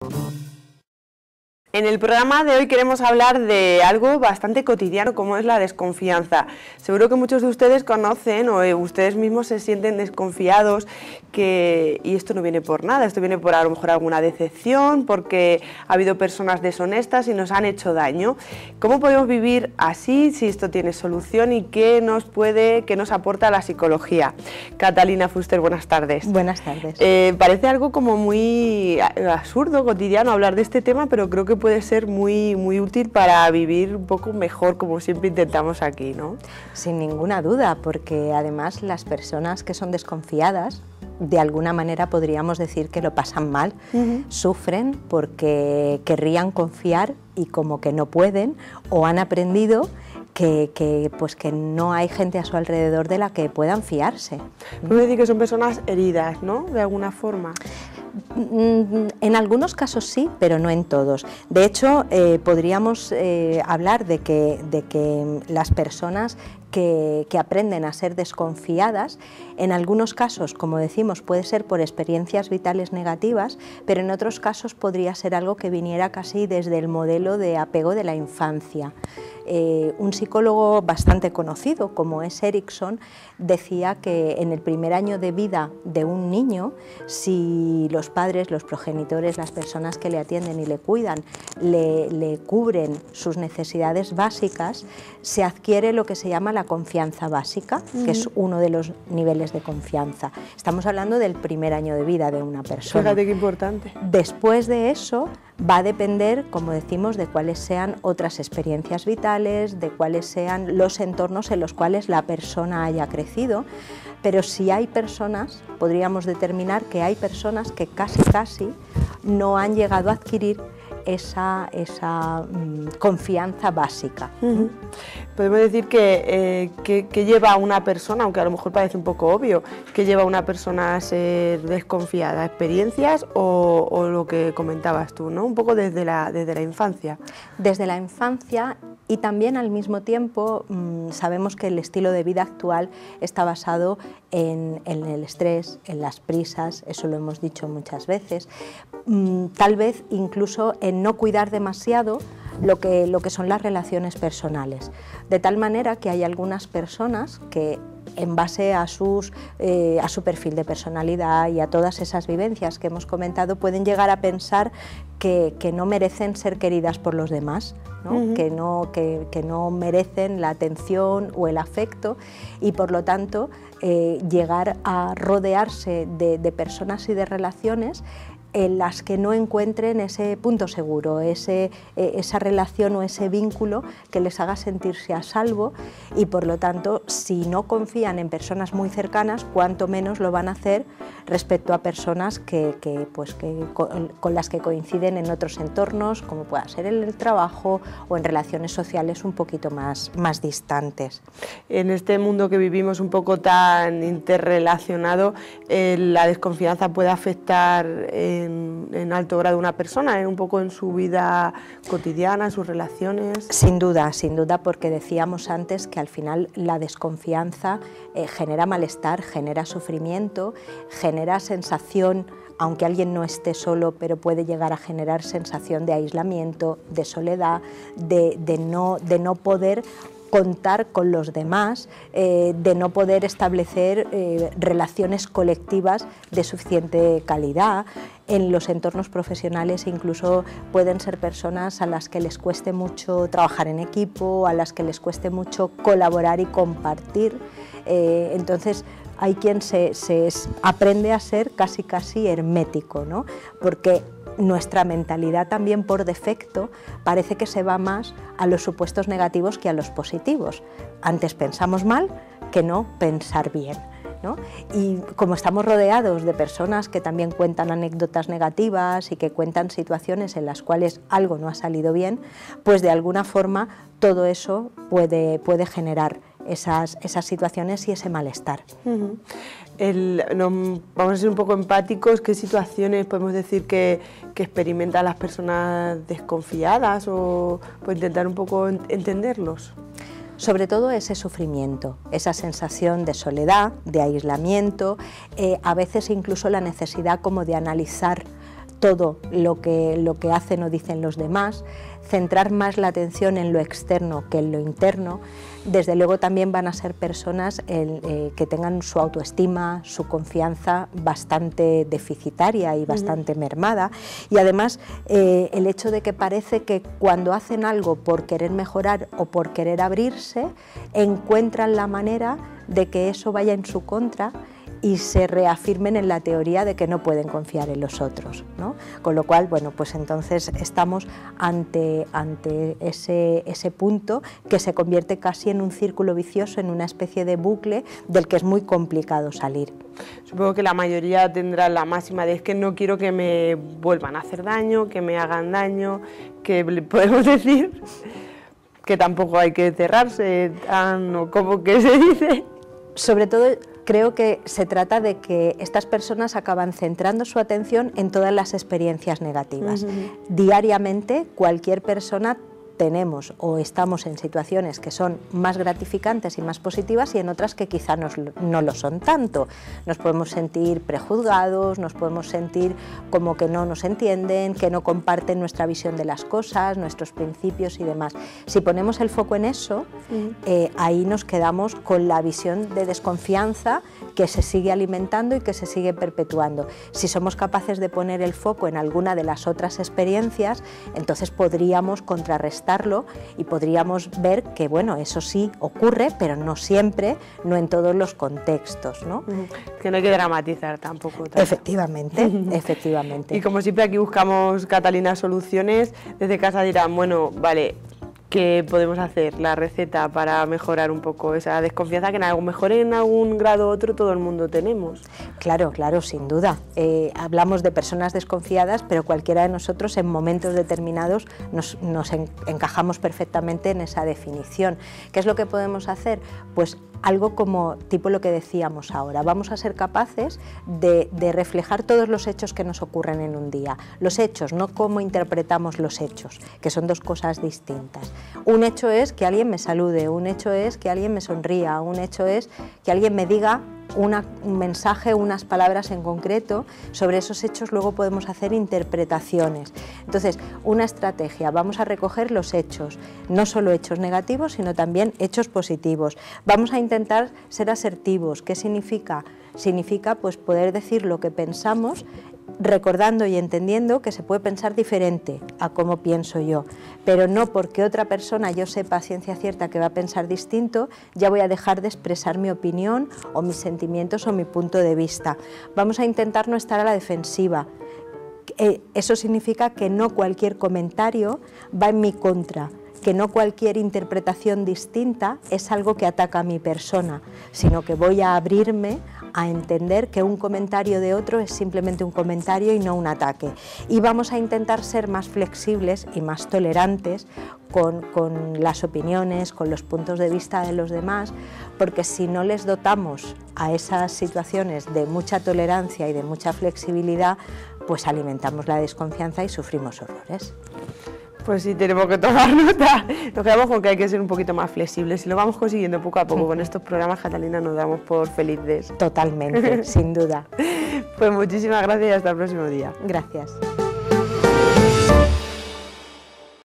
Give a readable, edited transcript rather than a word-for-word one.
En el programa de hoy queremos hablar de algo bastante cotidiano como es la desconfianza. Seguro que muchos de ustedes conocen o ustedes mismos se sienten desconfiados y esto no viene por nada, esto viene por a lo mejor alguna decepción, porque ha habido personas deshonestas y nos han hecho daño. ¿Cómo podemos vivir así, si esto tiene solución y qué nos aporta la psicología? Catalina Fuster, buenas tardes. Buenas tardes. Parece algo como muy absurdo, cotidiano hablar de este tema, pero creo que puede ser muy útil para vivir un poco mejor, como siempre intentamos aquí, ¿no? Sin ninguna duda, porque además las personas que son desconfiadas, de alguna manera podríamos decir que lo pasan mal, sufren porque querrían confiar y como que no pueden, o han aprendido que no hay gente a su alrededor de la que puedan fiarse. Puedo decir que son personas heridas, ¿no?, de alguna forma. En algunos casos sí, pero no en todos. De hecho, podríamos hablar de que las personas que aprenden a ser desconfiadas, en algunos casos, como decimos, puede ser por experiencias vitales negativas, pero en otros casos podría ser algo que viniera casi desde el modelo de apego de la infancia. Un psicólogo bastante conocido, como es Erikson, decía que en el primer año de vida de un niño, si los padres, los progenitores, las personas que le atienden y le cuidan, le cubren sus necesidades básicas, se adquiere lo que se llama la confianza básica, que es uno de los niveles de confianza. Estamos hablando del primer año de vida de una persona. Fíjate qué importante. Después de eso va a depender, como decimos, de cuáles sean otras experiencias vitales, de cuáles sean los entornos en los cuales la persona haya crecido, pero si hay personas, podríamos determinar que hay personas que casi no han llegado a adquirir esa confianza básica. Podemos decir que lleva a una persona, aunque a lo mejor parece un poco obvio, que lleva a una persona a ser desconfiada, experiencias o lo que comentabas tú, ¿no?, un poco desde la infancia. Desde la infancia, y también al mismo tiempo sabemos que el estilo de vida actual está basado en el estrés, en las prisas, eso lo hemos dicho muchas veces, tal vez incluso en no cuidar demasiado lo que son las relaciones personales, de tal manera que hay algunas personas que en base a su perfil de personalidad y a todas esas vivencias que hemos comentado, pueden llegar a pensar que no merecen ser queridas por los demás, ¿no? Que no merecen la atención o el afecto, y por lo tanto llegar a rodearse de personas y de relaciones en las que no encuentren ese punto seguro, esa relación o ese vínculo que les haga sentirse a salvo, y por lo tanto, si no confían en personas muy cercanas, cuanto menos lo van a hacer respecto a personas con las que coinciden en otros entornos, como pueda ser en el trabajo o en relaciones sociales un poquito más distantes. En este mundo que vivimos un poco tan interrelacionado, la desconfianza puede afectar en alto grado a una persona, un poco en su vida cotidiana, en sus relaciones. Sin duda, porque decíamos antes que al final la desconfianza genera malestar, genera sufrimiento, genera sensación, aunque alguien no esté solo, pero puede llegar a generar sensación de aislamiento, de soledad, de no poder contar con los demás, de no poder establecer relaciones colectivas de suficiente calidad. En los entornos profesionales incluso pueden ser personas a las que les cueste mucho trabajar en equipo, a las que les cueste mucho colaborar y compartir. Entonces hay quien se aprende a ser casi hermético, ¿no? Porque nuestra mentalidad también por defecto parece que se va más a los supuestos negativos que a los positivos. Antes pensamos mal que no pensar bien, ¿no? Y como estamos rodeados de personas que también cuentan anécdotas negativas y que cuentan situaciones en las cuales algo no ha salido bien, pues de alguna forma todo eso puede generar esas situaciones y ese malestar. Vamos a ser un poco empáticos. ¿Qué situaciones podemos decir que experimentan las personas desconfiadas o intentar un poco entenderlos? Sobre todo ese sufrimiento, esa sensación de soledad, de aislamiento, a veces incluso la necesidad como de analizar todo lo que hacen o dicen los demás, centrar más la atención en lo externo que en lo interno. Desde luego también van a ser personas que tengan su autoestima, su confianza bastante deficitaria y bastante mermada, y además el hecho de que parece que cuando hacen algo por querer mejorar o por querer abrirse, encuentran la manera de que eso vaya en su contra y se reafirmen en la teoría de que no pueden confiar en los otros, ¿no? Con lo cual, bueno, pues entonces estamos ante ese punto que se convierte casi en un círculo vicioso, en una especie de bucle del que es muy complicado salir. Supongo que la mayoría tendrá la máxima de es que no quiero que me vuelvan a hacer daño, que me hagan daño, que podemos decir que tampoco hay que cerrarse, o como que se dice. Sobre todo, creo que se trata de que estas personas acaban centrando su atención en todas las experiencias negativas. Diariamente, cualquier persona tenemos o estamos en situaciones que son más gratificantes y más positivas y en otras que quizá no lo son tanto. Nos podemos sentir prejuzgados, nos podemos sentir como que no nos entienden, que no comparten nuestra visión de las cosas, nuestros principios y demás. Si ponemos el foco en eso, ahí nos quedamos con la visión de desconfianza que se sigue alimentando y que se sigue perpetuando. Si somos capaces de poner el foco en alguna de las otras experiencias, entonces podríamos contrarrestarlo y podríamos ver que, bueno, eso sí ocurre, pero no siempre, no en todos los contextos, ¿no? Que no hay que dramatizar tampoco. Efectivamente, efectivamente. Y como siempre aquí buscamos, Catalina, soluciones. Desde casa dirán, bueno, vale, ¿qué podemos hacer? La receta para mejorar un poco esa desconfianza que mejor en algún grado u otro todo el mundo tenemos. Claro, claro, sin duda. Hablamos de personas desconfiadas, pero cualquiera de nosotros en momentos determinados nos encajamos perfectamente en esa definición. ¿Qué es lo que podemos hacer? Pues algo como tipo lo que decíamos ahora. Vamos a ser capaces de reflejar todos los hechos que nos ocurren en un día. Los hechos, no cómo interpretamos los hechos, que son dos cosas distintas. Un hecho es que alguien me salude, un hecho es que alguien me sonría, un hecho es que alguien me diga un mensaje, unas palabras en concreto. Sobre esos hechos luego podemos hacer interpretaciones. Entonces, una estrategia, vamos a recoger los hechos, no solo hechos negativos, sino también hechos positivos. Vamos a intentar ser asertivos. ¿Qué significa? Significa pues poder decir lo que pensamos, recordando y entendiendo que se puede pensar diferente a cómo pienso yo, pero no porque otra persona yo sepa a ciencia cierta que va a pensar distinto, ya voy a dejar de expresar mi opinión o mis sentimientos o mi punto de vista. Vamos a intentar no estar a la defensiva. Eso significa que no cualquier comentario va en mi contra, que no cualquier interpretación distinta es algo que ataca a mi persona, sino que voy a abrirme a entender que un comentario de otro es simplemente un comentario y no un ataque. Y vamos a intentar ser más flexibles y más tolerantes con las opiniones, con los puntos de vista de los demás, porque si no les dotamos a esas situaciones de mucha tolerancia y de mucha flexibilidad, pues alimentamos la desconfianza y sufrimos horrores. Pues sí, tenemos que tomar nota. Nos quedamos con que hay que ser un poquito más flexibles. Si lo vamos consiguiendo poco a poco con estos programas, Catalina, nos damos por felices. Totalmente, sin duda. Pues muchísimas gracias y hasta el próximo día. Gracias.